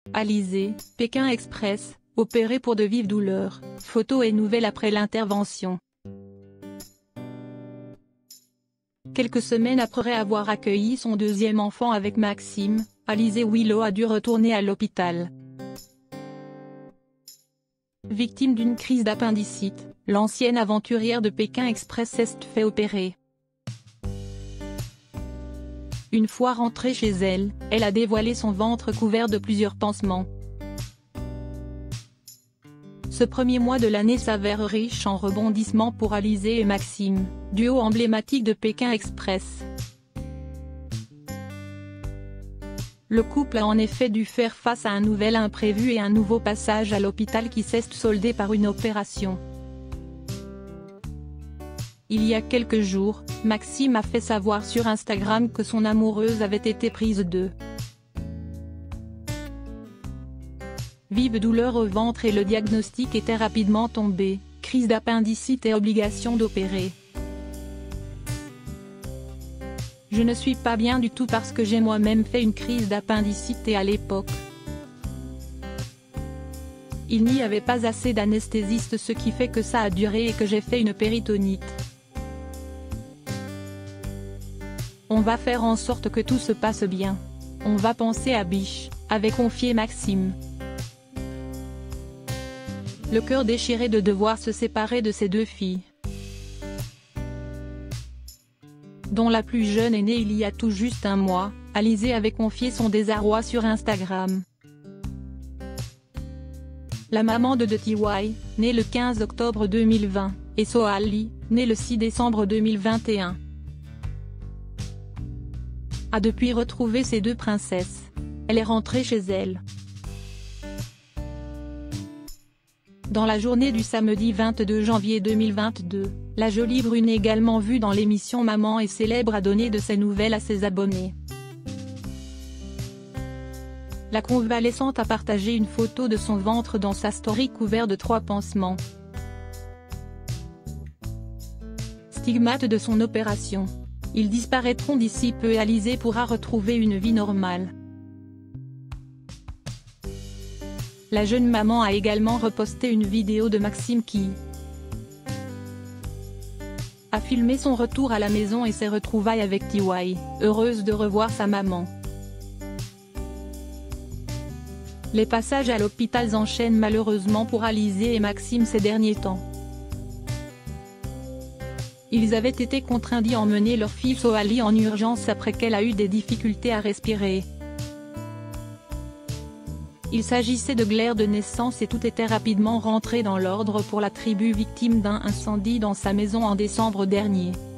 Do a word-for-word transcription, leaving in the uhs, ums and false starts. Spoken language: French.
Alizé, Pékin Express, opéré pour de vives douleurs, photos et nouvelles après l'intervention. Quelques semaines après avoir accueilli son deuxième enfant avec Maxime, Alizé Willow a dû retourner à l'hôpital. Victime d'une crise d'appendicite, l'ancienne aventurière de Pékin Express s'est fait opérer. Une fois rentrée chez elle, elle a dévoilé son ventre couvert de plusieurs pansements. Ce premier mois de l'année s'avère riche en rebondissements pour Alizé et Maxime, duo emblématique de Pékin Express. Le couple a en effet dû faire face à un nouvel imprévu et un nouveau passage à l'hôpital qui s'est soldé par une opération. Il y a quelques jours, Maxime a fait savoir sur Instagram que son amoureuse avait été prise de vives douleurs au ventre et le diagnostic était rapidement tombé, crise d'appendicite et obligation d'opérer. Je ne suis pas bien du tout parce que j'ai moi-même fait une crise d'appendicite et à l'époque, il n'y avait pas assez d'anesthésistes, ce qui fait que ça a duré et que j'ai fait une péritonite. On va faire en sorte que tout se passe bien. On va penser à Biche, avait confié Maxime. Le cœur déchiré de devoir se séparer de ses deux filles, dont la plus jeune est née il y a tout juste un mois, Alizé avait confié son désarroi sur Instagram. La maman de T Y, née le quinze octobre deux mille vingt, et Soali, née le six décembre deux mille vingt et un, a depuis retrouvé ses deux princesses. Elle est rentrée chez elle. Dans la journée du samedi vingt-deux janvier deux mille vingt-deux, la jolie brune également vue dans l'émission Maman est célèbre a donné de ses nouvelles à ses abonnés. La convalescente a partagé une photo de son ventre dans sa story couvert de trois pansements. Stigmates de son opération. Ils disparaîtront d'ici peu et Alizé pourra retrouver une vie normale. La jeune maman a également reposté une vidéo de Maxime qui a filmé son retour à la maison et ses retrouvailles avec T Y, heureuse de revoir sa maman. Les passages à l'hôpital s'enchaînent malheureusement pour Alizé et Maxime ces derniers temps. Ils avaient été contraints d'y emmener leur fille Soali en urgence après qu'elle a eu des difficultés à respirer. Il s'agissait de glaire de naissance et tout était rapidement rentré dans l'ordre pour la tribu victime d'un incendie dans sa maison en décembre dernier.